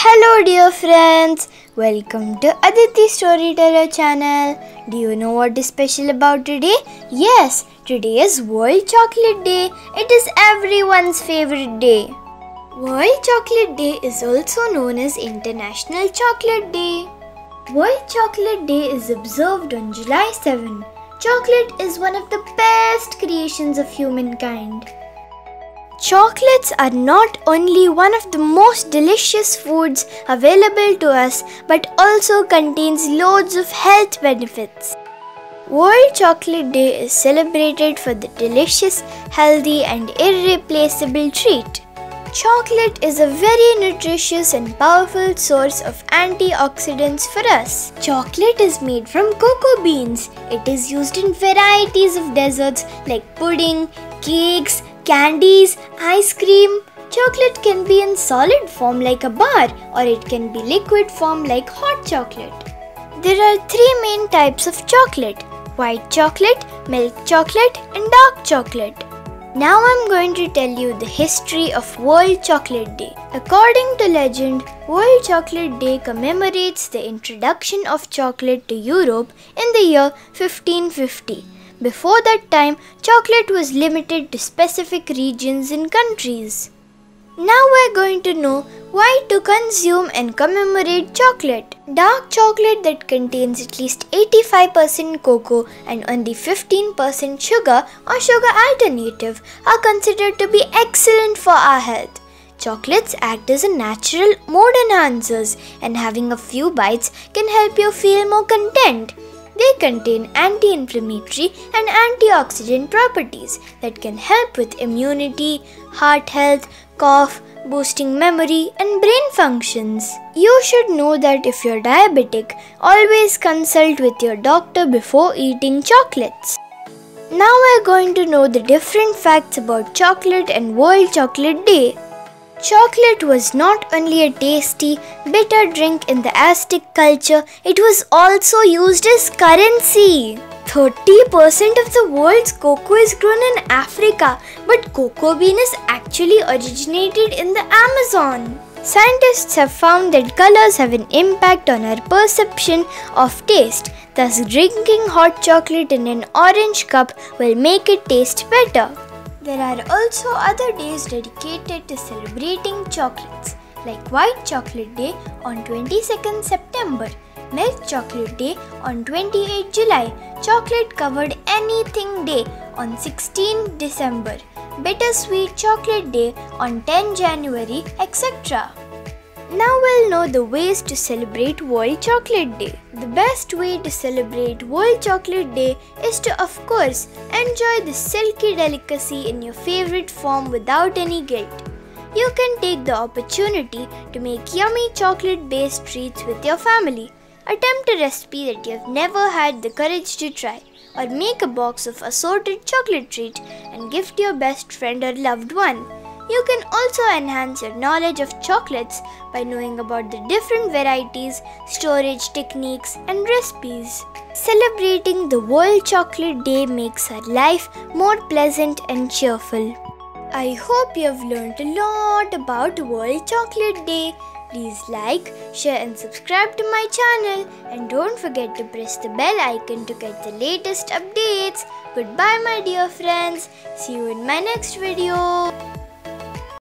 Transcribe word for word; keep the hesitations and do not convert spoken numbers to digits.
Hello dear friends, welcome to Aditi Storyteller channel. Do you know what is special about today? Yes, today is World Chocolate Day. It is everyone's favorite day. World Chocolate Day is also known as International Chocolate Day. World Chocolate Day is observed on July seventh. Chocolate is one of the best creations of humankind. Chocolates are not only one of the most delicious foods available to us but also contains loads of health benefits. World Chocolate Day is celebrated for the delicious, healthy and irreplaceable treat. Chocolate is a very nutritious and powerful source of antioxidants for us. Chocolate is made from cocoa beans. It is used in varieties of desserts like pudding, cakes, candies, ice cream. Chocolate can be in solid form like a bar or it can be liquid form like hot chocolate. There are three main types of chocolate: white chocolate, milk chocolate and dark chocolate. Now I'm going to tell you the history of World Chocolate Day. According to legend, World Chocolate Day commemorates the introduction of chocolate to Europe in the year fifteen fifty. Before that time, chocolate was limited to specific regions and countries. Now we're going to know why to consume and commemorate chocolate. Dark chocolate that contains at least eighty-five percent cocoa and only fifteen percent sugar or sugar alternative are considered to be excellent for our health. Chocolates act as a natural mood enhancers, and having a few bites can help you feel more content. They contain anti-inflammatory and antioxidant properties that can help with immunity, heart health, cough, boosting memory and brain functions. You should know that if you're diabetic, always consult with your doctor before eating chocolates. Now we're going to know the different facts about chocolate and World Chocolate Day. Chocolate was not only a tasty, bitter drink in the Aztec culture, it was also used as currency. thirty percent of the world's cocoa is grown in Africa, but cocoa bean is actually originated in the Amazon. Scientists have found that colors have an impact on our perception of taste. Thus, drinking hot chocolate in an orange cup will make it taste better. There are also other days dedicated to celebrating chocolates, like White Chocolate Day on twenty-second September, Milk Chocolate Day on twenty-eighth July, Chocolate Covered Anything Day on sixteenth December, Bittersweet Chocolate Day on tenth January, et cetera. Now we'll know the ways to celebrate World Chocolate Day. The best way to celebrate World Chocolate Day is to, of course, enjoy the silky delicacy in your favorite form without any guilt. You can take the opportunity to make yummy chocolate-based treats with your family. Attempt a recipe that you have never had the courage to try, or make a box of assorted chocolate treats and gift your best friend or loved one. You can also enhance your knowledge of chocolates by knowing about the different varieties, storage techniques, and recipes. Celebrating the World Chocolate Day makes our life more pleasant and cheerful. I hope you have learned a lot about World Chocolate Day. Please like, share and subscribe to my channel, and don't forget to press the bell icon to get the latest updates. Goodbye my dear friends. See you in my next video.